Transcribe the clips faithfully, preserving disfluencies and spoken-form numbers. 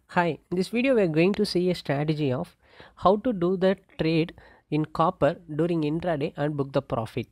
Hi, in this video we are going to see a strategy of how to do the trade in copper during intraday and book the profit.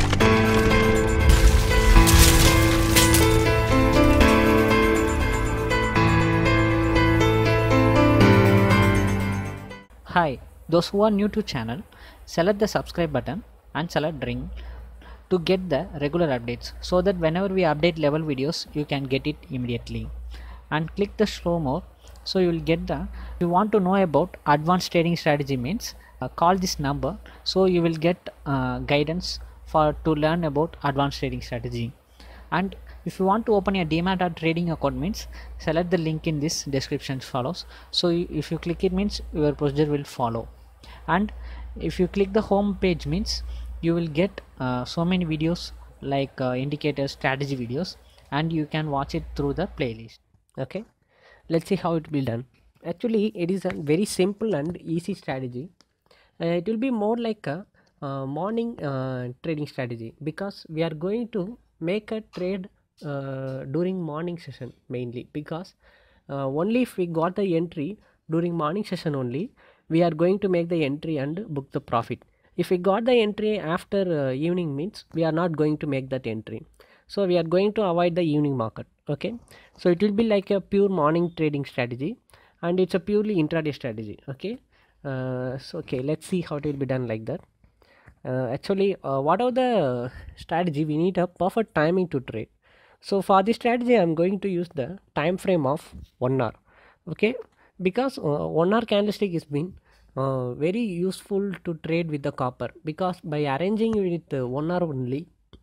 Hi, those who are new to channel, select the subscribe button and select ring to get the regular updates so that whenever we update level videos you can get it immediately, and click the slow mode so you will get the. If you want to know about advanced trading strategy means uh, call this number so you will get uh, guidance for to learn about advanced trading strategy. And if you want to open a demat or trading account means select the link in this description follows. So if you click it means your procedure will follow, and if you click the home page means you will get uh, so many videos like uh, indicators, strategy videos, and you can watch it through the playlist. Okay, let's see how it will be done. Actually, it is a very simple and easy strategy. Uh, it will be more like a uh, morning uh, trading strategy because we are going to make a trade uh, during morning session mainly, because uh, only if we got the entry during morning session only we are going to make the entry and book the profit. If we got the entry after uh, evening means we are not going to make that entry, so we are going to avoid the evening market. Okay, so it will be like a pure morning trading strategy and it's a purely intraday strategy. Okay, uh, so okay, let's see how it will be done like that. Uh, actually uh, what are the strategy, we need a perfect timing to trade. So for this strategy I'm going to use the time frame of one hour. Okay, because uh, one hour candlestick has been uh, very useful to trade with the copper, because by arranging with uh, one hour only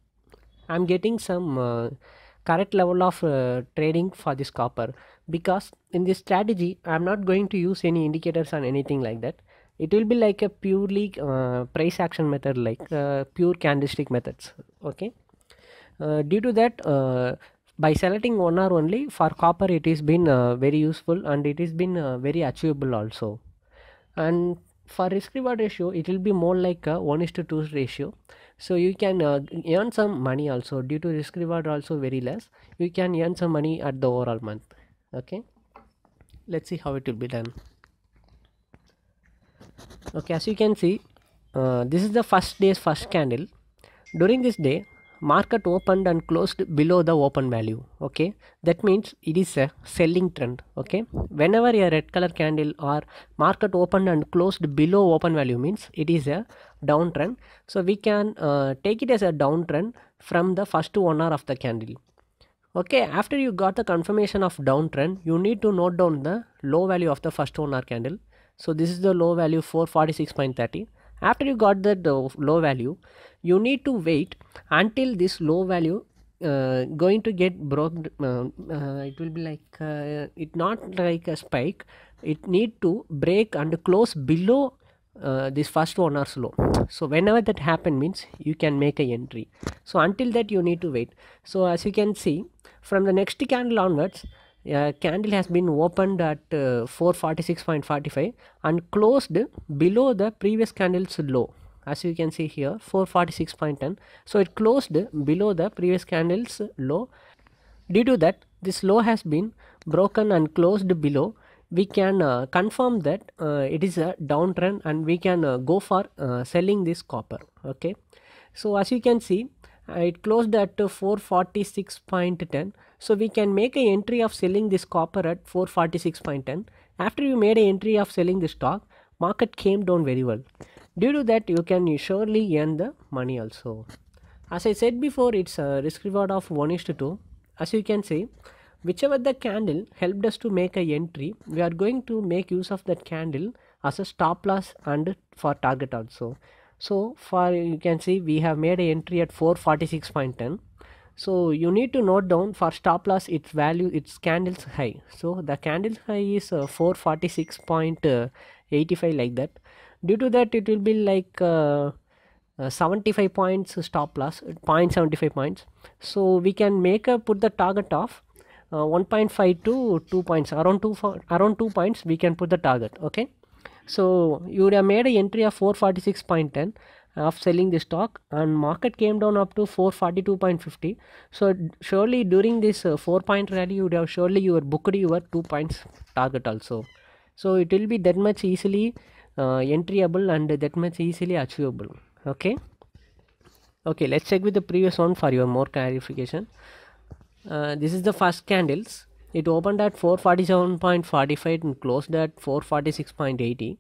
I'm getting some uh, correct level of uh, trading for this copper. Because in this strategy I'm not going to use any indicators or anything like that. It will be like a purely uh, price action method, like uh, pure candlestick methods. Okay, uh, due to that uh, by selecting one hour only for copper it has been uh, very useful and it has been uh, very achievable also. And for risk reward ratio it will be more like a one is to two ratio, so you can uh, earn some money also. Due to risk reward also very less, you can earn some money at the overall month. Okay, let's see how it will be done. Okay, as you can see, uh, this is the first day's first candle. During this day market opened and closed below the open value. Okay, that means it is a selling trend. Okay, whenever a red color candle or market opened and closed below open value means it is a downtrend. So we can uh, take it as a downtrend from the first one hour of the candle. Okay, after you got the confirmation of downtrend, you need to note down the low value of the first one hour candle. So this is the low value four forty-six point three zero. After you got the low value, you need to wait until this low value uh, going to get broke. Uh, uh, it will be like uh, it not like a spike. It need to break and close below uh, this first one hour low. So whenever that happen means you can make a entry. So until that you need to wait. So as you can see, from the next candle onwards, uh, candle has been opened at uh, four forty-six point four five and closed below the previous candle's low. As you can see here, four forty-six point one zero. So it closed below the previous candle's low. Due to that, this low has been broken and closed below. We can uh, confirm that uh, it is a downtrend and we can uh, go for uh, selling this copper. Okay, so as you can see, uh, it closed at uh, four forty-six point one zero. So we can make a entry of selling this copper at four forty-six point one zero. After you made a entry of selling the stock, market came down very well. Due to that, you can surely earn the money also. As I said before, it's a risk reward of one is to two. As you can see, whichever the candle helped us to make a entry, we are going to make use of that candle as a stop loss and for target also. So for, you can see, we have made a entry at four forty-six point one zero. So you need to note down for stop loss its value, its candle's high. So the candle's high is uh, four forty-six point eight five, like that. Due to that, it will be like uh, uh, seventy-five points stop loss, zero point seven five points. So we can make a put the target of uh, one point five to two points, around two around two points we can put the target. Okay, so you would have made an entry of four forty-six point one zero of selling the stock, and market came down up to four forty-two point five zero. So surely during this uh, four point rally you would have surely you were booked your two points target also. So it will be that much easily uh, entryable and that much easily achievable. Okay. Okay, let's check with the previous one for your more clarification. Uh, this is the first candles. It opened at four forty-seven point four five and closed at four forty-six point eight zero.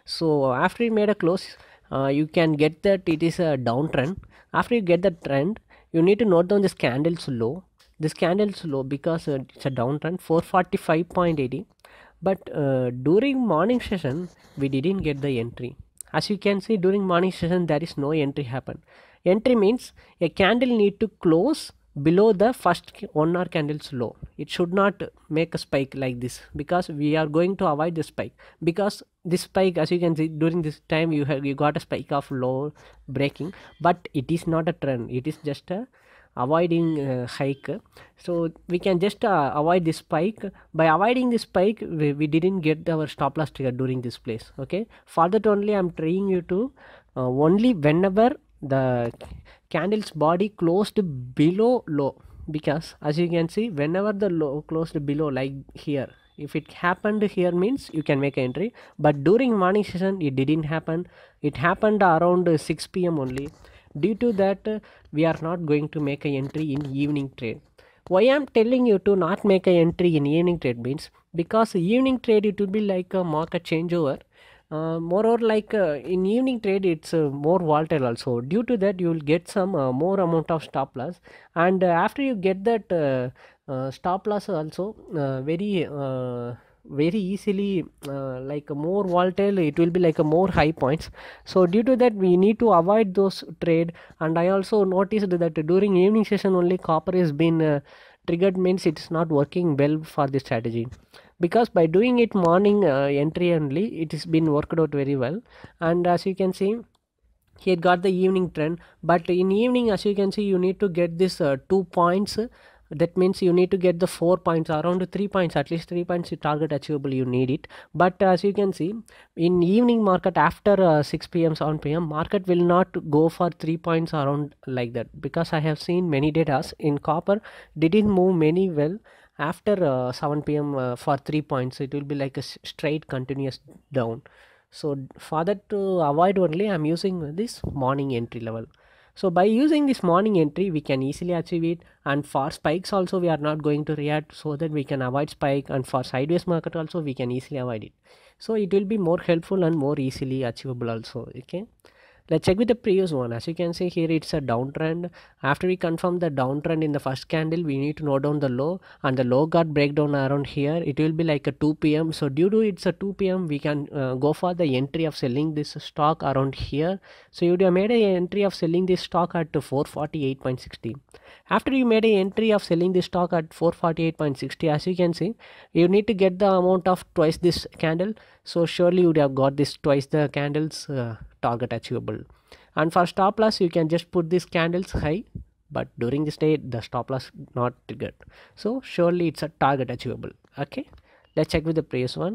So after it made a close, uh, you can get that it is a downtrend. After you get the trend, you need to note down this candle's low. This candle's low because uh, it's a downtrend four forty-five point eight zero. But uh, during morning session, we didn't get the entry. As you can see, during morning session, there is no entry happen. Entry means a candle need to close below the first one hour candle's low. It should not make a spike like this because we are going to avoid the spike, because this spike, as you can see, during this time you have you got a spike of low breaking, but it is not a trend, it is just a avoiding uh, hike. So we can just uh, avoid this spike. By avoiding this spike, we, we didn't get our stop loss trigger during this place. Okay, for that only I'm trying you to uh, only whenever the candle's body closed below low, because as you can see, whenever the low closed below, like here, if it happened here means you can make an entry, but during morning session it didn't happen. It happened around six p m only. Due to that, uh, we are not going to make an entry in evening trade. Why I'm telling you to not make an entry in evening trade means because evening trade it will be like a market changeover. Uh, more or like uh, in evening trade it's uh, more volatile also. Due to that you will get some uh, more amount of stop loss, and uh, after you get that uh, uh, stop loss also uh, very uh, very easily uh, like a more volatile, it will be like a more high points. So due to that we need to avoid those trade. And I also noticed that during evening session only copper has been uh, triggered, means it's not working well for this strategy, because by doing it morning uh, entry only it has been worked out very well. And as you can see, he had got the evening trend, but in evening, as you can see, you need to get this uh, two points. That means you need to get the four points, around three points, at least three points target achievable, you need it. But as you can see, in evening market after uh, six p m seven p m market will not go for three points around like that, because I have seen many data in copper didn't move many well after uh, seven p m uh, for three points. It will be like a straight continuous down. So for that to avoid only, I'm using this morning entry level. So by using this morning entry we can easily achieve it. And for spikes also we are not going to react, so that we can avoid spike. And for sideways market also we can easily avoid it. So it will be more helpful and more easily achievable also. Okay, let's check with the previous one. As you can see here, it's a downtrend. After we confirm the downtrend in the first candle, we need to note down the low, and the low got breakdown around here. It will be like a two p m So due to it's a two p m we can uh, go for the entry of selling this stock around here. So you would have made an entry of selling this stock at four forty-eight point six zero. After you made an entry of selling this stock at four forty-eight point six zero, as you can see, you need to get the amount of twice this candle. So surely you would have got this twice the candles uh, target achievable. And for stop loss you can just put this candles high, but during this day the stop loss not triggered. So surely it's a target achievable. Okay, let's check with the previous one.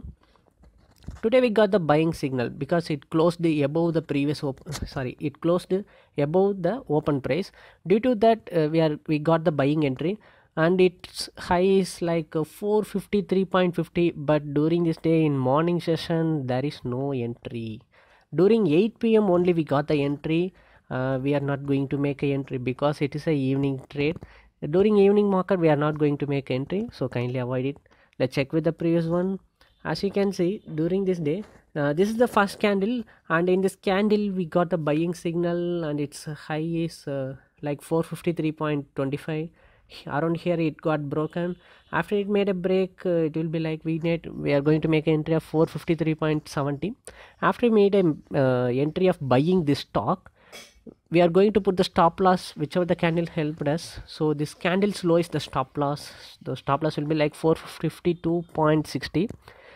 Today we got the buying signal because it closed the above the previous open sorry it closed above the open price. Due to that uh, we are we got the buying entry, and its high is like uh, four fifty-three point five zero. But during this day in morning session there is no entry. During eight p m only we got the entry. Uh, we are not going to make a entry because it is a evening trade. During evening market we are not going to make entry, so kindly avoid it. Let's check with the previous one. As you can see, during this day, uh, this is the first candle, and in this candle we got the buying signal, and its high is uh, like four fifty-three point two five. Around here it got broken. After it made a break, uh, it will be like we need we are going to make an entry of four fifty-three point seven zero. After we made an uh, entry of buying this stock, we are going to put the stop loss whichever the candle helped us. So this candle's low is the stop loss. The stop loss will be like four fifty-two point six zero.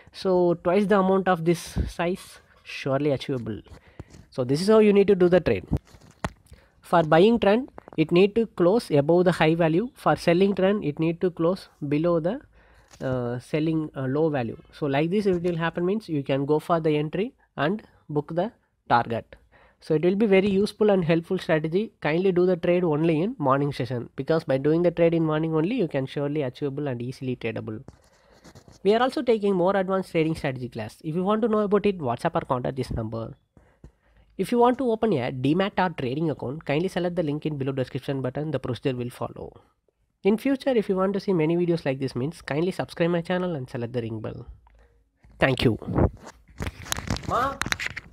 So twice the amount of this size, surely achievable. So this is how you need to do the trade. For buying trend, it need to close above the high value. For selling trend, it need to close below the uh, selling uh, low value. So like this, if it will happen means you can go for the entry and book the target. So it will be very useful and helpful strategy. Kindly do the trade only in morning session, because by doing the trade in morning only you can surely achievable and easily tradable. We are also taking more advanced trading strategy class. If you want to know about it, WhatsApp or contact this number. If you want to open a Demat or trading account, kindly select the link in below description button. The procedure will follow. In future, if you want to see many videos like this means, kindly subscribe my channel and select the ring bell. Thank you. Ma.